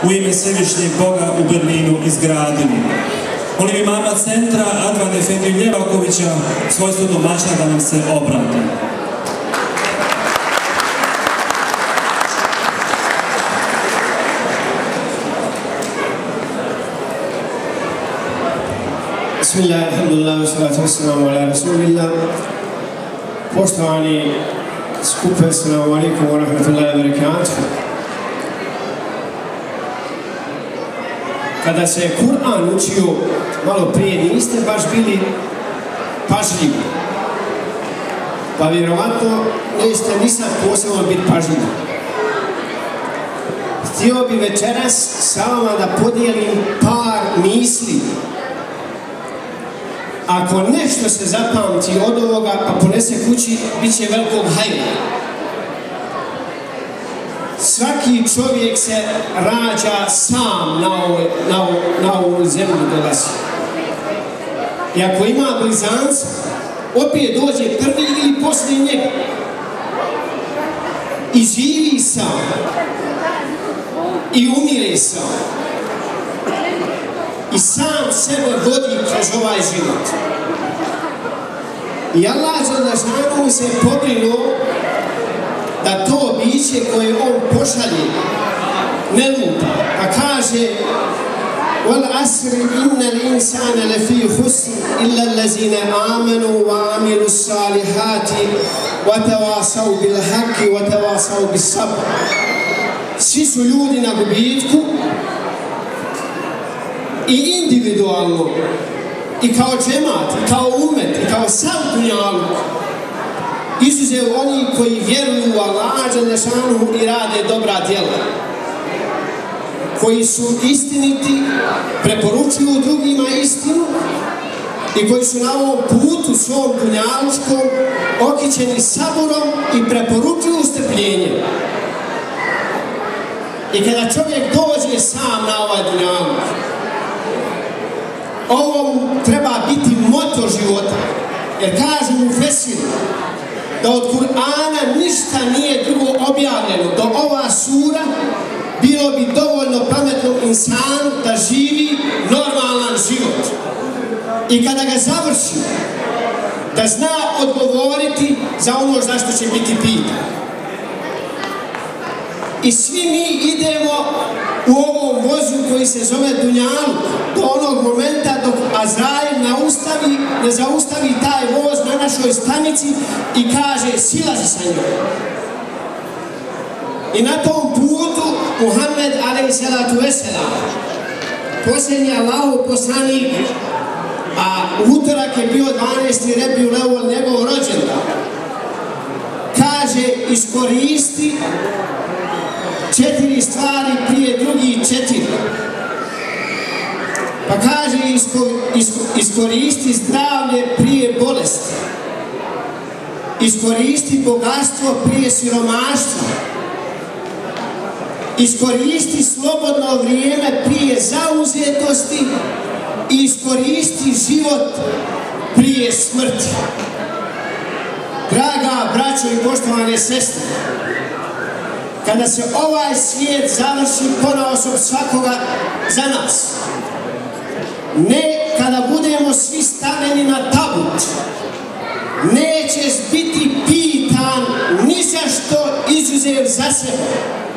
u ime Svevišnjeg Boga u Berlinu izgradili. Molim imama centra Advan Efendiju Ljevakovića, svojstvo domaćina, da nam se obrati. Bismillah, alhamdulillah, salatu wassalamu ala rasulillah. Poštovani skupe, assalamu alaikum wa rahmatullahi wa barakatuh. Kada se Kur'an učio malo prije, niste baš bili pažljivi. Pa vjerovatno nećete ni sad posebno biti pažljivi. Htio bi večeras sa vama da podijelim par misli. Ako nešto se zapamti od ovoga pa ponese kući, bit će velikog hajra. Svaki čovjek se rađa sam na ovu zemlju dolazi. I ako ima blizanca, opet dođe prvi ili poslije njega. I živi sam. I umire sam. I sam sebe vodi kroz ovaj život. I Allah Đelešanu se pobrinuo da to biće koje on pošalje ne luta. Pa kaže وَالْعَسْرِ إِنَّ الْإِنسَانَ لَفِي خُسْرٍ إِلَّا الَّذِينَ آمَنُوا وَعَمِلُوا الصَّالِحَاتِ وَتَوَاصَوْا بِالْحَقِّ وَتَوَاصَوْا بِالصَّبْرِ. Svi su ljudi na gubitku, i individualno, i kao džemat, i kao umet, i kao sav dunjaluk, izuzev oni koji vjeruju u Allaha Đelešanu i rade dobra djela, koji su istiniti, preporučuju drugima istinu i koji su na ovom putu svom dunjalučkom okićeni saburom i preporučuju strpljenje. I kada čovjek dođe sam na ovaj dunjaluk, ovo treba biti moto života, jer kažu mu Fesir da od Kur'ana ništa nije drugo objavljeno do ova sura, bilo bi dovoljno pametnom insanu da živi normalan život. I kada ga završi, da zna odgovoriti za ono za što će biti pitan. I svi mi idemo u ovom vozu koji se zove Dunjaluk do onog momenta dok Azrail ne zaustavi taj voz na našoj stanici i kaže silazi sa njom. I na tom putu Muhammed alejselatu vesselam, posljednji Allahov poslanik, a utorak je bio 12. Rebijul Evvel, njegov rođendan, kaže iskoristi 4 stvari prije drugih 4. Pa kaže iskoristi zdravlje prije bolesti. Iskoristi bogatstvo prije siromaštva. Iskoristi slobodno vrijeme prije zauzetosti i iskoristi život prije smrti. Draga braćo i poštovane sestre, kada se ovaj svijet završi ponaosob svakoga za nas, ne kada budemo svi stavljeni na tabut, nećeš biti pitan ni za što izuzev za sebe,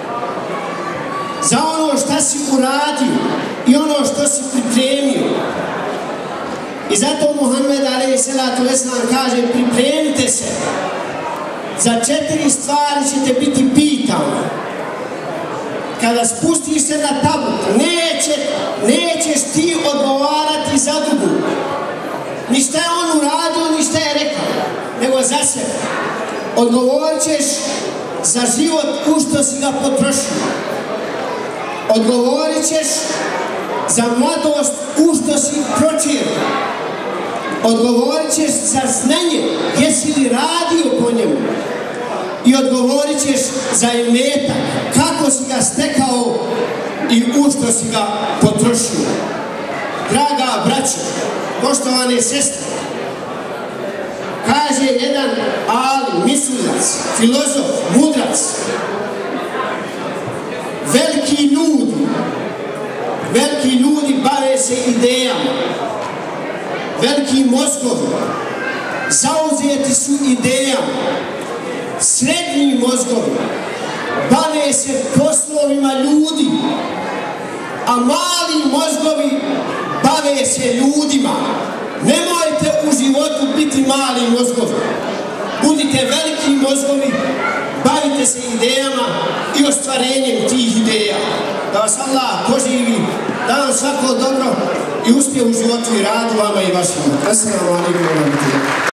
za ono što si uradio i ono što si pripremio. I zato Muhammed alejselatu vesselam kaže pripremite se, za 4 stvari ćete biti pitani. Kada spustiš se na tabut, nećeš ti odgovarati za drugu. Ni šta je on uradio, ni šta je rekao, nego za sebe. Odgovorit ćeš za život u što si ga potrošio. Odgovorit ćeš za mladost u što si pročio. Odgovorit ćeš za znanje, jesi li radio po njemu. I odgovorit ćeš za imetak, kako si ga stekao i u što si ga potrošio. Draga braćo, poštovane sestre, kaže jedan ali, mislilac, filozof, mudrac, veliki ljudi se idejama. Veliki mozgovi zauzeti su idejama. Srednji mozgovi bave se poslovima ljudi, a mali mozgovi bave se ljudima. Nemojte u životu biti mali mozgovi. Budite veliki mozgovi, bavite se idejama i ostvarenjem tih ideja. Da vas Allah poživi, da vam svako dobro i uspije u životu i radu vama i vašima. Assalamu alaikum wa rahmatullahi.